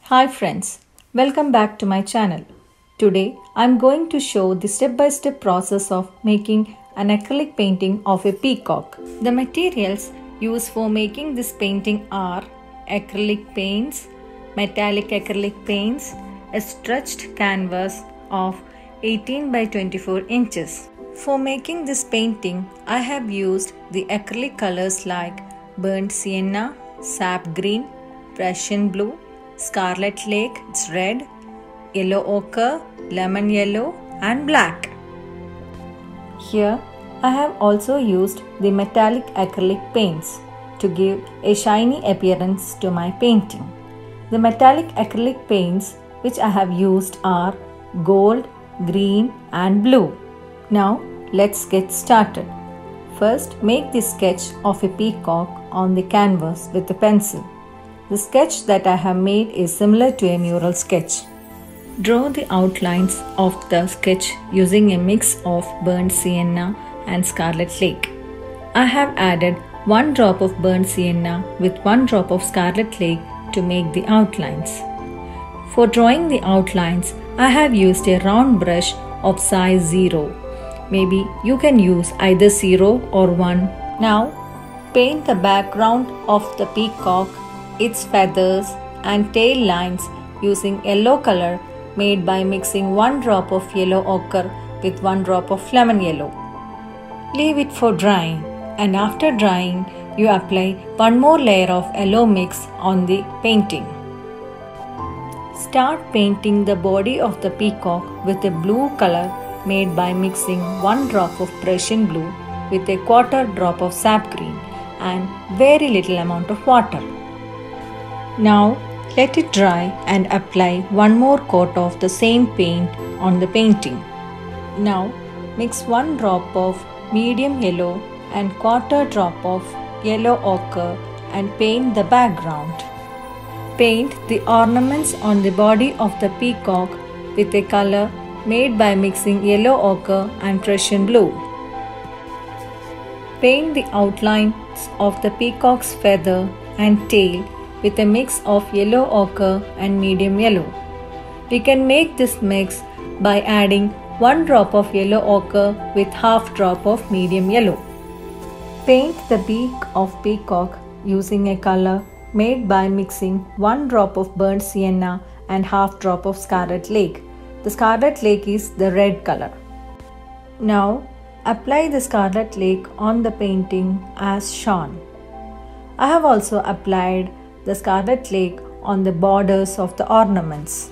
Hi friends, welcome back to my channel. Today I am going to show the step-by-step process of making an acrylic painting of a peacock. The materials used for making this painting are acrylic paints, metallic acrylic paints, a stretched canvas of 18 by 24 inches. For making this painting, I have used the acrylic colors like burnt sienna, sap green, Prussian blue, scarlet lake, it's red, yellow ochre, lemon yellow and black. Here I have also used the metallic acrylic paints to give a shiny appearance to my painting. The metallic acrylic paints which I have used are gold, green and blue. Now let's get started. First, make the sketch of a peacock on the canvas with a pencil. The sketch that I have made is similar to a mural sketch. Draw the outlines of the sketch using a mix of burnt sienna and scarlet lake. I have added 1 drop of burnt sienna with 1 drop of scarlet lake to make the outlines. For drawing the outlines, I have used a round brush of size 0. Maybe you can use either 0 or 1. Now, paint the background of the peacock, its feathers and tail lines using yellow color made by mixing 1 drop of yellow ochre with 1 drop of lemon yellow. Leave it for drying, and after drying, you apply 1 more layer of yellow mix on the painting. Start painting the body of the peacock with a blue color made by mixing 1 drop of Prussian blue with a quarter drop of sap green and very little amount of water. Now let it dry and apply 1 more coat of the same paint on the painting. Now mix 1 drop of medium yellow and quarter drop of yellow ochre and paint the background. Paint the ornaments on the body of the peacock with a color made by mixing yellow ochre and Prussian blue. Paint the outlines of the peacock's feather and tail with a mix of yellow ochre and medium yellow. We can make this mix by adding 1 drop of yellow ochre with half drop of medium yellow. Paint the beak of peacock using a color made by mixing 1 drop of burnt sienna and half drop of scarlet lake. The scarlet lake is the red color. Now apply the scarlet lake on the painting as shown. I have also applied the scarlet lake on the borders of the ornaments.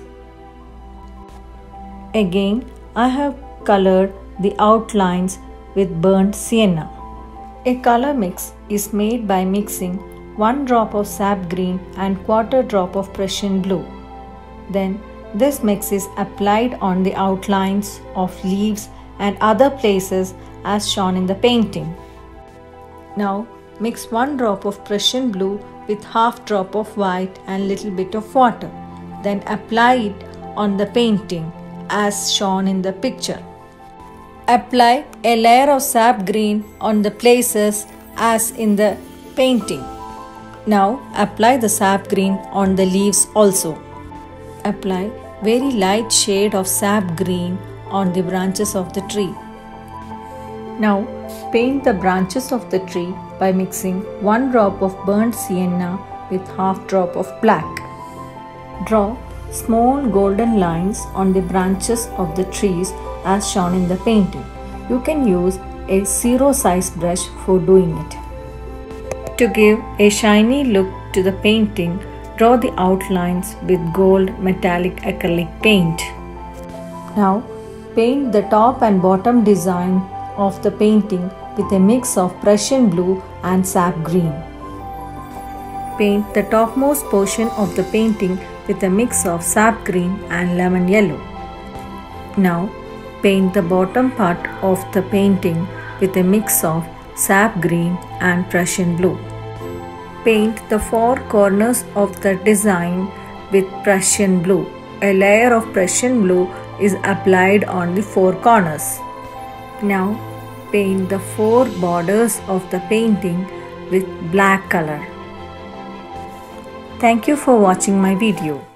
Again, I have colored the outlines with burnt sienna. A color mix is made by mixing 1 drop of sap green and quarter drop of Prussian blue. Then this mix is applied on the outlines of leaves and other places as shown in the painting. Now mix 1 drop of Prussian blue with half drop of white and little bit of water. Then apply it on the painting as shown in the picture. Apply a layer of sap green on the places as in the painting. Now apply the sap green on the leaves also. Apply very light shade of sap green on the branches of the tree. Now paint the branches of the tree by mixing 1 drop of burnt sienna with half drop of black. Draw small golden lines on the branches of the trees as shown in the painting. You can use a 0 size brush for doing it. To give a shiny look to the painting, draw the outlines with gold metallic acrylic paint. Now paint the top and bottom design of the painting with a mix of Prussian blue and sap green. Paint the topmost portion of the painting with a mix of sap green and lemon yellow. Now paint the bottom part of the painting with a mix of sap green and Prussian blue. Paint the 4 corners of the design with Prussian blue. A layer of Prussian blue is applied on the 4 corners. Now paint the 4 borders of the painting with black color. Thank you for watching my video.